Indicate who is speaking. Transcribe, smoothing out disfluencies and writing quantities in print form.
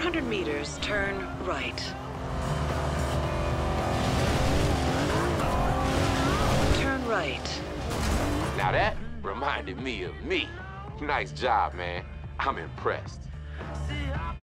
Speaker 1: 400 meters, turn right. Turn right.
Speaker 2: Now that reminded me of me. Nice job, man. I'm impressed.